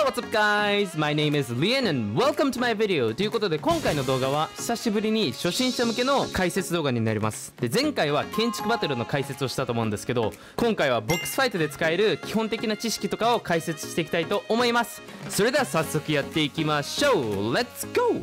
Hello, what's up guys? My name is Lian and welcome to my video. ということで今回の動画は久しぶりに初心者向けの解説動画になります。で、前回は建築バトルの解説をしたと思うんですけど、今回はボックスファイトで使える基本的な知識とかを解説していきたいと思います。それでは早速やっていきましょう。Let's go!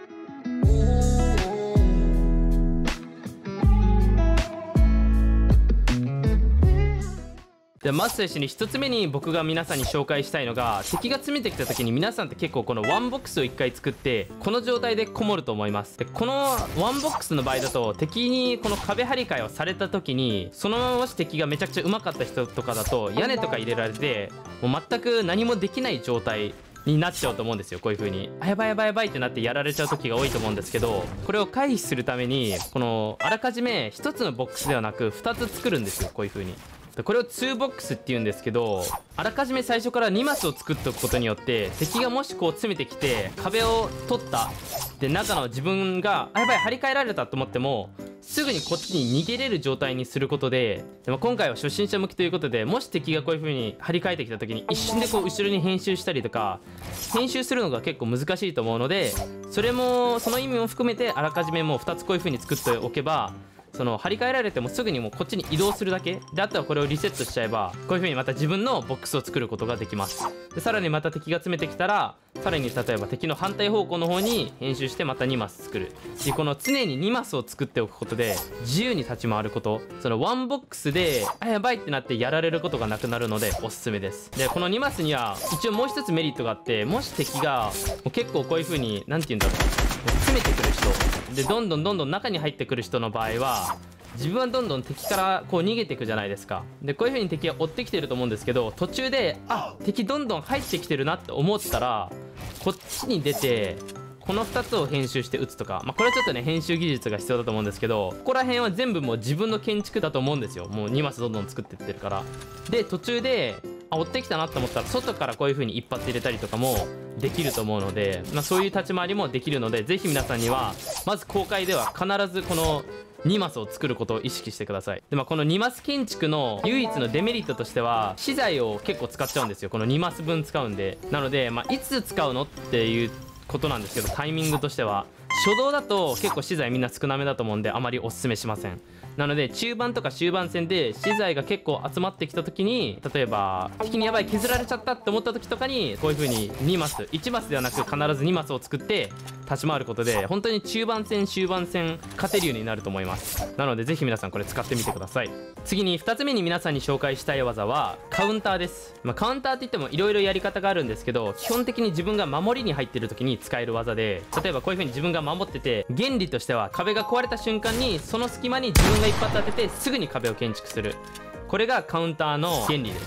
でまず最初に1つ目に僕が皆さんに紹介したいのが、敵が詰めてきた時に皆さんって結構このワンボックスを1回作ってこの状態でこもると思います。でこのワンボックスの場合だと敵にこの壁張り替えをされた時に、そのままもし敵がめちゃくちゃ上手かった人とかだと屋根とか入れられてもう全く何もできない状態になっちゃうと思うんですよ。こういう風にやばいやばいやばいってなってやられちゃう時が多いと思うんですけど、これを回避するためにこのあらかじめ1つのボックスではなく2つ作るんですよ。こういう風にこれを2ボックスって言うんですけど、あらかじめ最初から2マスを作っておくことによって、敵がもしこう詰めてきて壁を取ったで中の自分がやばい張り替えられたと思ってもすぐにこっちに逃げれる状態にすることで、でも今回は初心者向きということで、もし敵がこういう風に張り替えてきた時に一瞬でこう後ろに編集したりとか編集するのが結構難しいと思うので、その意味も含めてあらかじめもう2つこういう風に作っておけば、その張り替えられてもすぐにもうこっちに移動するだけで、あとはこれをリセットしちゃえばこういう風にまた自分のボックスを作ることができます。でさらにまた敵が詰めてきたら、さらに例えば敵の反対方向の方に編集してまた2マス作る。でこの常に2マスを作っておくことで自由に立ち回ること、そのワンボックスでやばいってなってやられることがなくなるのでおすすめです。でこの2マスには一応もう一つメリットがあって、もし敵がもう結構こういう風に何て言うんだろう、詰めてくる人でどんどん中に入ってくる人の場合は、自分はどんどん敵からこう逃げていくじゃないですか。でこういう風に敵は追ってきてると思うんですけど、途中で敵どんどん入ってきてるなって思ったらこっちに出てこの2つを編集して撃つとか、これはちょっとね編集技術が必要だと思うんですけど、ここら辺は全部もう自分の建築だと思うんですよ。もう2マスどんどん作ってってるから。で途中で追ってきたなと思ったら外からこういう風に一発入れたりとかもできると思うので、そういう立ち回りもできるので、ぜひ皆さんにはまず公開では必ずこの2マスを作ることを意識してください。でこの2マス建築の唯一のデメリットとしては、資材を結構使っちゃうんですよ。この2マス分使うんで。なのでいつ使うのっていうことなんですけど、タイミングとしては初動だと結構資材みんな少なめだと思うんであまりおすすめしません。なので中盤とか終盤戦で資材が結構集まってきた時に、例えば敵にやばい削られちゃったって思った時とかにこういう風に2マス1マスではなく必ず2マスを作って立ち回ることで、本当に中盤戦終盤戦勝てるようになると思います。なのでぜひ皆さんこれ使ってみてください。次に2つ目に皆さんに紹介したい技はカウンターです。カウンターって言ってもいろいろやり方があるんですけど、基本的に自分が守りに入ってる時に使える技で、例えばこういう風に自分が守ってて、原理としては壁が壊れた瞬間にその隙間に自分が一発当ててすぐに壁を建築する。これがカウンターの原理です。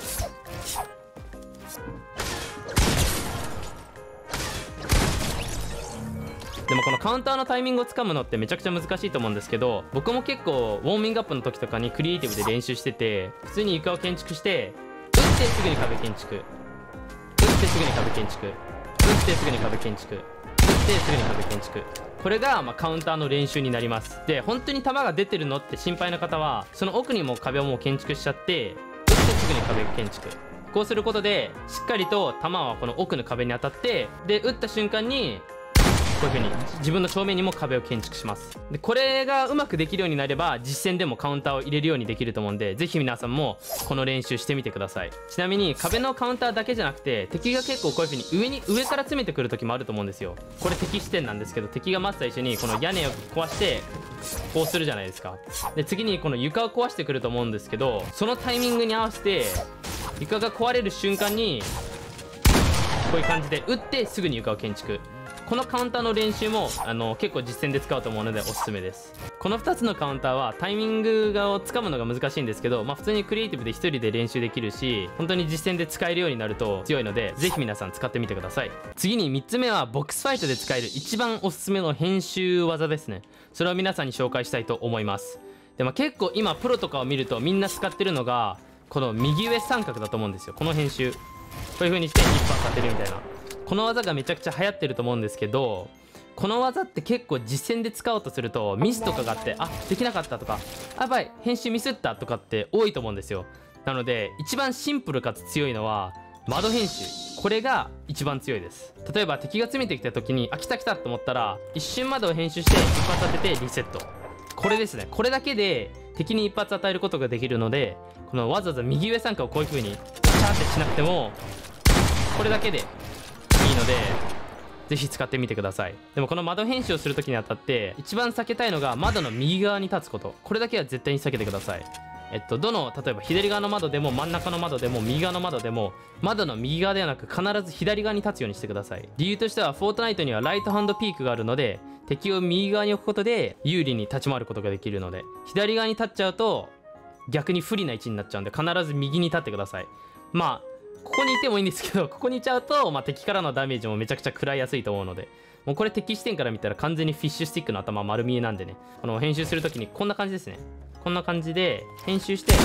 でもこのカウンターのタイミングをつかむのってめちゃくちゃ難しいと思うんですけど、僕も結構ウォーミングアップの時とかにクリエイティブで練習してて、普通に床を建築して打ってすぐに壁建築、打ってすぐに壁建築、打ってすぐに壁建築、打ってすぐに壁建築、これがカウンターの練習になります。で本当に弾が出てるのって心配な方は、その奥にも壁をもう建築しちゃって打ってすぐに壁建築、こうすることでしっかりと弾はこの奥の壁に当たって、で打った瞬間にこういう風に自分の正面にも壁を建築します。でこれがうまくできるようになれば実戦でもカウンターを入れるようにできると思うんで、ぜひ皆さんもこの練習してみてください。ちなみに壁のカウンターだけじゃなくて、敵が結構こういう風に上から詰めてくる時もあると思うんですよ。これ敵視点なんですけど、敵がまず最初にこの屋根を壊してこうするじゃないですか。で次にこの床を壊してくると思うんですけど、そのタイミングに合わせて床が壊れる瞬間にこういう感じで打ってすぐに床を建築。このカウンターの練習も結構実戦で使うと思うのでおすすめです。この2つのカウンターはタイミングをつかむのが難しいんですけど、普通にクリエイティブで1人で練習できるし、本当に実戦で使えるようになると強いので、ぜひ皆さん使ってみてください。次に3つ目はボックスファイトで使える一番おすすめの編集技ですね。それを皆さんに紹介したいと思います。で結構今プロとかを見るとみんな使ってるのがこの右上三角だと思うんですよ。この編集こういう風にして一発当てるみたいな、この技がめちゃくちゃ流行ってると思うんですけど、この技って結構実戦で使おうとするとミスとかがあって、できなかったとか、やばい編集ミスったとかって多いと思うんですよ。なので一番シンプルかつ強いのは窓編集、これが一番強いです。例えば敵が詰めてきた時に、あ、来た来たと思ったら一瞬窓を編集して一発当ててリセット。これですね。これだけで敵に一発与えることができるので、このわざわざ右上参加をこういう風にチャーってしなくてもこれだけでいいので、ぜひ使ってみてください。でもこの窓編集をする時にあたって一番避けたいのが窓の右側に立つこと。これだけは絶対に避けてください。どの例えば左側の窓でも真ん中の窓でも右側の窓でも、窓の右側ではなく必ず左側に立つようにしてください。理由としてはフォートナイトにはライトハンドピークがあるので、敵を右側に置くことで有利に立ち回ることができるので、左側に立っちゃうと逆に不利な位置になっちゃうんで、必ず右に立ってください。まあここにいてもいいんですけど、ここにいちゃうと、敵からのダメージもめちゃくちゃ食らいやすいと思うので、もうこれ敵視点から見たら完全にフィッシュスティックの頭丸見えなんでね、この編集するときにこんな感じですね。こんな感じで編集して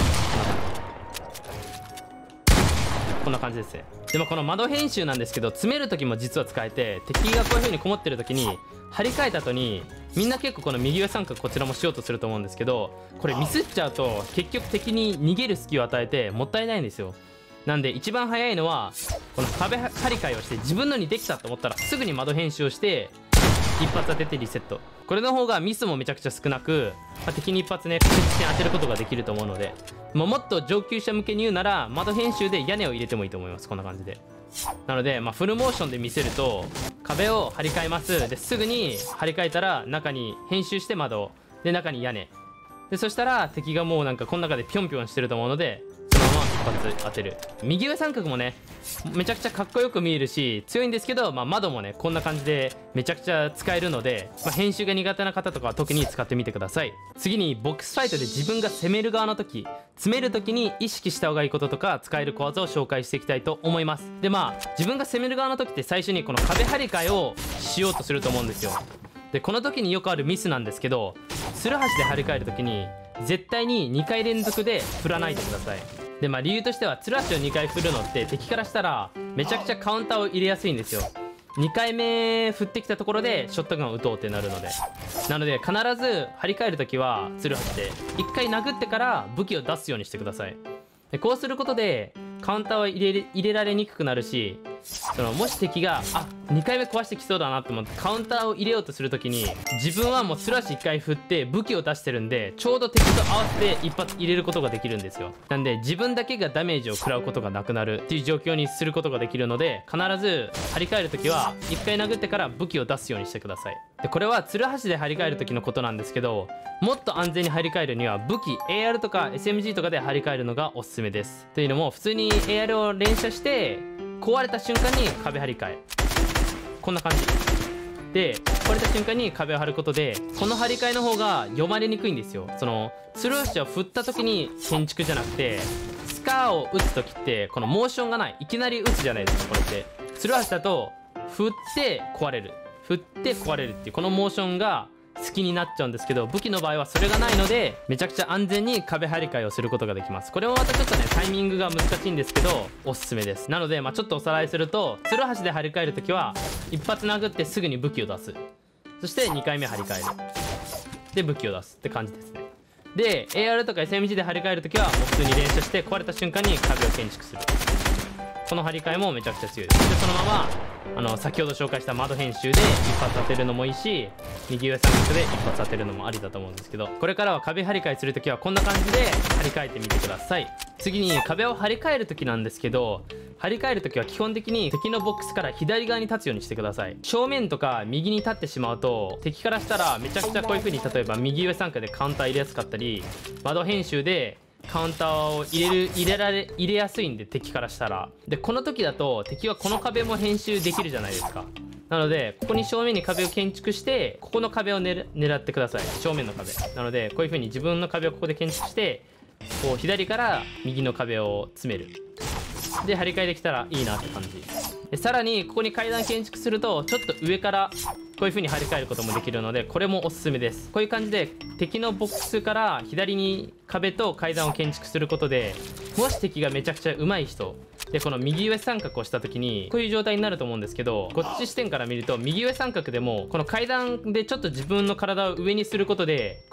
こんな感じですね。でもこの窓編集なんですけど、詰める時も実は使えて、敵がこういう風にこもってる時に張り替えた後にみんな結構この右上三角こちらもしようとすると思うんですけど、これミスっちゃうと結局敵に逃げる隙を与えてもったいないんですよ。なんで一番早いのはこの壁張り替えをして、自分のにできたと思ったらすぐに窓編集をして一発当ててリセット。これの方がミスもめちゃくちゃ少なく、敵に一発ね確実に当てることができると思うので、もっと上級者向けに言うなら窓編集で屋根を入れてもいいと思います。こんな感じで。なので、フルモーションで見せると、壁を張り替えます。ですぐに張り替えたら中に編集して窓で、中に屋根で、そしたら敵がもうなんかこの中でピョンピョンしてると思うので、そのまま一発当てる。右上三角もねめちゃくちゃかっこよく見えるし強いんですけど、窓もねこんな感じでめちゃくちゃ使えるので、編集が苦手な方とかは特に使ってみてください。次にボックスファイトで自分が攻める側の時、詰める時に意識した方がいいこととか使える小技を紹介していきたいと思います。で自分が攻める側の時って最初にこの壁張り替えをしようとすると思うんですよ。でこの時によくあるミスなんですけど、ツルハシで張り替える時に絶対に2回連続で振らないでください。で理由としてはツルハシを2回振るのって敵からしたらめちゃくちゃカウンターを入れやすいんですよ。2回目振ってきたところでショットガンを撃とうってなるので、必ず張り替える時はツルハシで1回殴ってから武器を出すようにしてください。でこうすることでカウンターは入れられにくくなるし、もし敵が2回目壊してきそうだなと思ってカウンターを入れようとするときに、自分はもうツルハシ1回振って武器を出してるんで、ちょうど敵と合わせて一発入れることができるんですよ。なんで自分だけがダメージを食らうことがなくなるっていう状況にすることができるので、必ず張り替えるときは1回殴ってから武器を出すようにしてください。でこれはツルハシで張り替える時のことなんですけど、もっと安全に張り替えるには武器 AR とか SMG とかで張り替えるのがおすすめです。というのも普通に AR を連射して壊れた瞬間に壁張り替え、こんな感じで壊れた瞬間に壁を張ることで、この張り替えの方が読まれにくいんですよ。ツルハシを振った時に建築じゃなくて、スカーを打つ時ってこのモーションがない、いきなり打つじゃないですか。これってツルハシだと振って壊れる、振って壊れるっていうこのモーションが好きになっちゃうんですけど、武器の場合はそれがないのでめちゃくちゃ安全に壁張り替えをすることができます。これもまたちょっとねタイミングが難しいんですけどおすすめです。なのでちょっとおさらいすると、ツルハシで張り替える時は一発殴ってすぐに武器を出す、そして2回目張り替えるで武器を出すって感じですね。で AR とか SMG で張り替える時はもう普通に連射して壊れた瞬間に壁を建築する、この張り替えもめちゃくちゃ強いです。でそのまま先ほど紹介した窓編集で一発当てるのもいいし、右上三角で一発当てるのもありだと思うんですけど、これからは壁張り替えするときはこんな感じで張り替えてみてください。次に壁を張り替えるときなんですけど、張り替えるときは基本的に敵のボックスから左側に立つようにしてください。正面とか右に立ってしまうと敵からしたらめちゃくちゃこういう風に、例えば右上三角でカウンター入れやすかったり、窓編集でカウンターを入れやすいんで敵からしたら。でこの時だと敵はこの壁も編集できるじゃないですか。なのでここに正面に壁を建築して、ここの壁を狙ってください。正面の壁なのでこういう風に自分の壁をここで建築して、こう左から右の壁を詰める、で張り替えできたらいいなって感じで、さらにここに階段建築するとちょっと上からこういう風に張り替えることもできるので、これもおすすめです。こういう感じで敵のボックスから左に壁と階段を建築することで、もし敵がめちゃくちゃ上手い人でこの右上三角をした時にこういう状態になると思うんですけど、こっち視点から見ると右上三角でもこの階段でちょっと自分の体を上にすることでこういう風に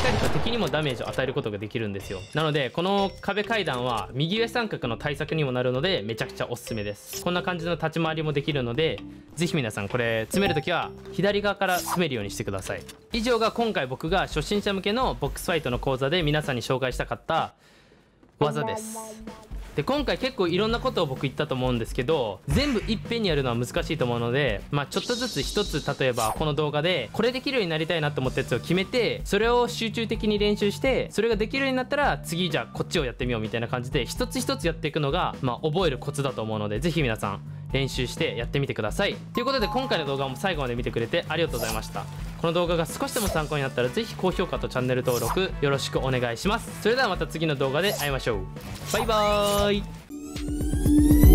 かりと敵にもダメージを与えることができるんですよ。なのでこの壁階段は右上三角の対策にもなるのでめちゃくちゃおすすめです。こんな感じの立ち回りもできるので、ぜひ皆さんこれ詰めるときは左側から詰めるようにしてください。以上が今回僕が初心者向けのボックスファイトの講座で皆さんに紹介したかった技です。で今回結構いろんなことを僕言ったと思うんですけど、全部いっぺんにやるのは難しいと思うので、ちょっとずつ一つ、例えばこの動画でこれできるようになりたいなと思ったやつを決めて、それを集中的に練習して、それができるようになったら次じゃあこっちをやってみようみたいな感じで一つ一つやっていくのが、覚えるコツだと思うので、ぜひ皆さん練習してやってみてください。ということで今回の動画も最後まで見てくれてありがとうございました。この動画が少しでも参考になったらぜひ高評価とチャンネル登録よろしくお願いします。それではまた次の動画で会いましょう。バイバーイ。